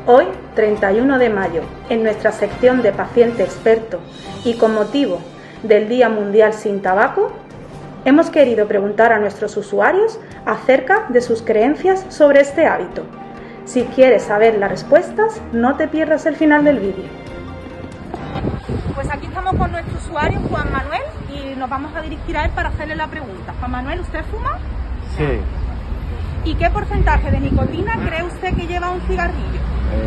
Hoy, 31 de mayo, en nuestra sección de paciente experto y con motivo del Día Mundial sin Tabaco, hemos querido preguntar a nuestros usuarios acerca de sus creencias sobre este hábito. Si quieres saber las respuestas, no te pierdas el final del vídeo. Pues aquí estamos con nuestro usuario Juan Manuel y nos vamos a dirigir a él para hacerle la pregunta. Juan Manuel, ¿usted fuma? Sí. ¿Y qué porcentaje de nicotina cree usted que lleva un cigarrillo?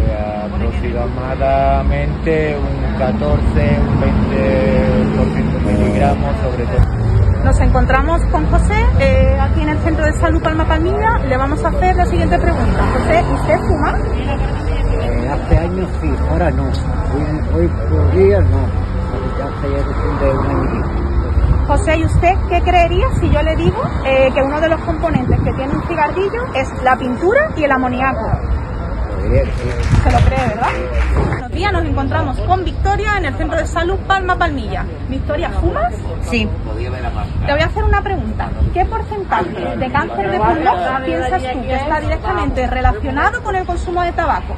Aproximadamente un 14, un 20% miligramos sobre todo. Nos encontramos con José, aquí en el Centro de Salud Palma Palmilla. Le vamos a hacer la siguiente pregunta. José, ¿usted fuma? Hace años sí, ahora no. Hoy por día no. Ya hace cuestión de un año y pico. José, ¿y usted qué creería si yo le digo que uno de los componentes que tiene un cigarrillo es la pintura y el amoníaco? Se lo cree, ¿verdad? Buenos días, nos encontramos con Victoria en el Centro de Salud Palma Palmilla. Victoria, ¿fumas? Sí. Te voy a hacer una pregunta. ¿Qué porcentaje de cáncer de pulmón piensas tú que está directamente relacionado con el consumo de tabaco?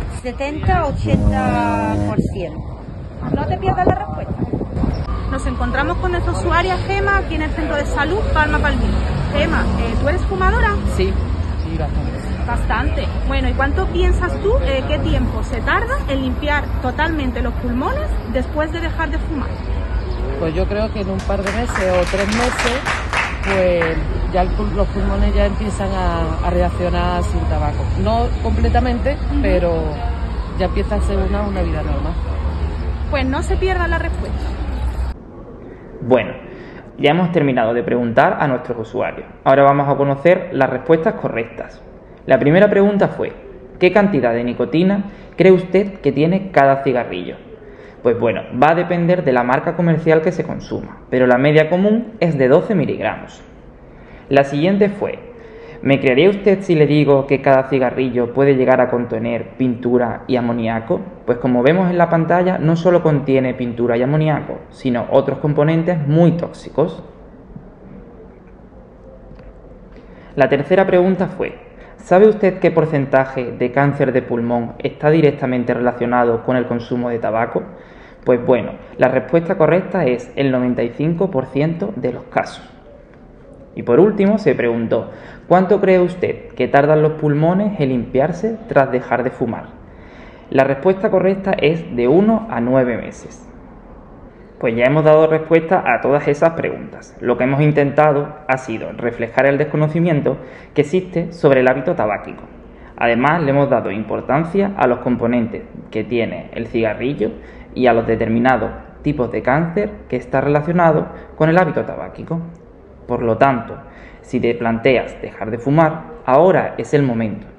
70-80%. No te pierdas la respuesta. Nos encontramos con nuestra usuaria Gema aquí en el Centro de Salud Palma Palmilla. Gema, ¿tú eres fumadora? Sí, bastante. Bastante. Bueno, ¿y cuánto piensas tú qué tiempo se tarda en limpiar totalmente los pulmones después de dejar de fumar? Pues yo creo que en un par de meses o 3 meses, pues ya los pulmones ya empiezan a reaccionar sin tabaco. No completamente, pero ya empieza a ser una vida normal. Pues no se pierda la respuesta. Bueno, ya hemos terminado de preguntar a nuestros usuarios. Ahora vamos a conocer las respuestas correctas. La primera pregunta fue: ¿qué cantidad de nicotina cree usted que tiene cada cigarrillo? Pues bueno, va a depender de la marca comercial que se consuma, pero la media común es de 12 miligramos. La siguiente fue: ¿me creería usted si le digo que cada cigarrillo puede llegar a contener pintura y amoníaco? Pues como vemos en la pantalla, no solo contiene pintura y amoníaco, sino otros componentes muy tóxicos. La tercera pregunta fue: ¿sabe usted qué porcentaje de cáncer de pulmón está directamente relacionado con el consumo de tabaco? Pues bueno, la respuesta correcta es el 95% de los casos. Y por último se preguntó: ¿cuánto cree usted que tardan los pulmones en limpiarse tras dejar de fumar? La respuesta correcta es de 1 a 9 meses. Pues ya hemos dado respuesta a todas esas preguntas. Lo que hemos intentado ha sido reflejar el desconocimiento que existe sobre el hábito tabáquico. Además, le hemos dado importancia a los componentes que tiene el cigarrillo y a los determinados tipos de cáncer que está relacionado con el hábito tabáquico. Por lo tanto, si te planteas dejar de fumar, ahora es el momento.